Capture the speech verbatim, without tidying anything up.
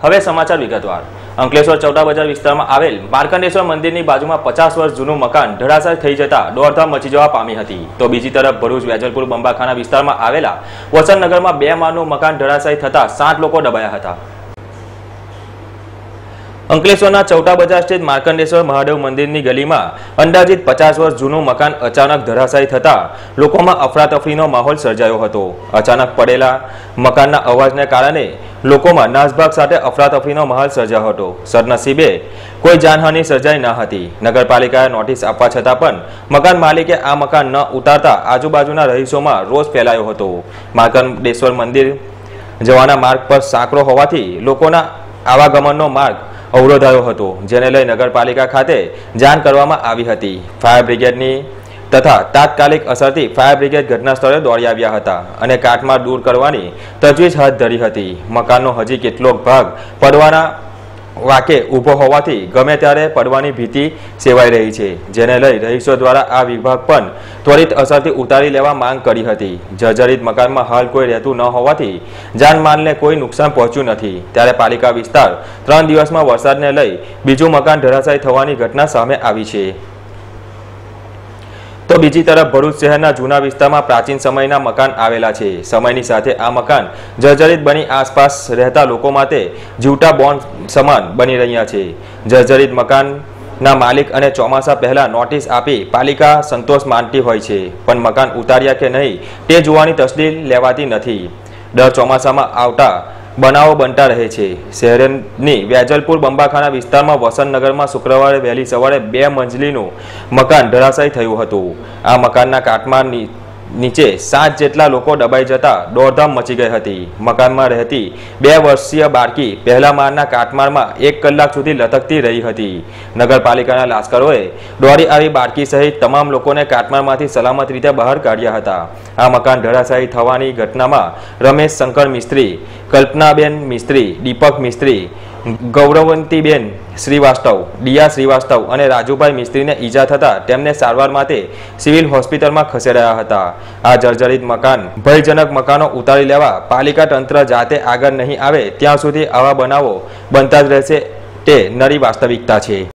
હવે સમાચાર વિગતવાર। અંકલેશ્વર ચૌટા બજાર વિસ્તારમાં આવેલ માર્કંડેશ્વર મંદિરની બાજુમાં પચાસ વર્ષ જૂનું મકાન ધરાશાય થઈ જતા દોડધામ મચી જવા પામી હતી। તો બીજી તરફ ભરૂચ વેજલપુર બંબાખાના વિસ્તારમાં આવેલા વસંતનગરમાં બે માળનું મકાન ધરાશાય થતા સાત લોકો દબાયા હતા। અંકલેશ્વરના ચૌટા બજાર સ્થિત માર્કંડેશ્વર મહાદેવ મંદિરની ગલીમાં અંદાજિત પચાસ વર્ષ જૂનું મકાન અચાનક ધરાશાયી થતા લોકોમાં અફરાતફરીનો માહોલ સર્જાયો હતો। અચાનક પડેલા મકાનના અવાજને કારણે લોકોમાં નાસભાગ સાથે અફરાતફરીનો માહોલ સર્જાયો હતો। સદનસીબે કોઈ જાનહાનિ સર્જાઈ ન હતી। નગરપાલિકાએ નોટિસ આપવા છતાં પણ મકાન માલિકે આ મકાન ન ઉતારતા આજુબાજુના રહીશોમાં રોષ ફેલાયો હતો। માર્કંડેશ્વર મંદિર જવાના માર્ગ પર સાંકડો હોવાથી લોકોના આવાગમનનો માર્ગ અવરોધાયો હતો, જેને લઈ નગરપાલિકા ખાતે જાણ કરવામાં આવી હતી। ફાયર બ્રિગેડની તથા તાત્કાલિક અસરથી ફાયર બ્રિગેડ ઘટના સ્થળે દોડી આવ્યા હતા અને કાટમાળ દૂર કરવાની તજવીજ હાથ ધરી હતી। મકાનનો હજી કેટલોક ભાગ પડવાના વાકે ઊભો હોવાથી ગમે ત્યારે પડવાની ભીતિ સેવાઈ રહી છે, જેને લઈ રહીશો દ્વારા આ વિભાગ પણ ત્વરિત અસરથી ઉતારી લેવા માંગ કરી હતી। જર્જરિત મકાનમાં હાલ કોઈ રહેતું ન હોવાથી જાનમાલને કોઈ નુકસાન પહોંચ્યું નથી। ત્યારે પાલિકા વિસ્તાર ત્રણ દિવસમાં વરસાદને લઈ બીજું મકાન ધરાશાયી થવાની ઘટના સામે આવી છે। તો બીજી તરફ ભરૂચ શહેરના જૂના વિસ્તારમાં પ્રાચીન સમયના મકાન આવેલા છે। સમયની સાથે આ મકાન જર્જરિત બની આસપાસ રહેતા લોકો માટે જીવતા બોન્ડ સમાન બની રહ્યા છે। જર્જરિત મકાનના માલિક અને ચોમાસા પહેલા નોટિસ આપી પાલિકા સંતોષ માનતી હોય છે, પણ મકાન ઉતાર્યા કે નહીં તે જોવાની તસદીર લેવાતી નથી। દર ચોમાસામાં આવતા બનાવો બનતા રહે છે। શહેરની વેજલપુર બંબાખાના વિસ્તારમાં વસંતનગરમાં શુક્રવારે વહેલી સવારે બે મંજલીનું મકાન ધરાશાયી થયું હતું। આ મકાનના કાટમાળની નીચે સાત જેટલા લોકો દબાઈ જતા દોડધામ મચી ગઈ હતી। મકાનમાં રહેતી બે વર્ષીય બાળકી પહેલા માળના કાટમાળમાં એક કલાક સુધી લટકતી રહી હતી। નગરપાલિકાના લાશ્કરોએ દોડી આવી બાળકી સહિત તમામ લોકોને કાટમાળમાંથી સલામત રીતે બહાર કાઢ્યા હતા। આ મકાન ધરાશાયી થવાની ઘટનામાં રમેશ શંકર મિસ્ત્રી, કલ્પનાબેન મિસ્ત્રી, દીપક મિસ્ત્રી, ગૌરવંતીબેન શ્રીવાસ્તવ, દિયા શ્રીવાસ્તવ અને રાજુભાઈ મિસ્ત્રીને ઈજા થતા તેમને સારવાર માટે સિવિલ હોસ્પિટલમાં ખસેડાયા હતા। આ જર્જરિત મકાન ભયજનક મકાનો ઉતારી લેવા પાલિકા તંત્ર જાતે આગળ નહીં આવે ત્યાં સુધી આવા બનાવો બનતા જ રહેશે તે નરી વાસ્તવિકતા છે।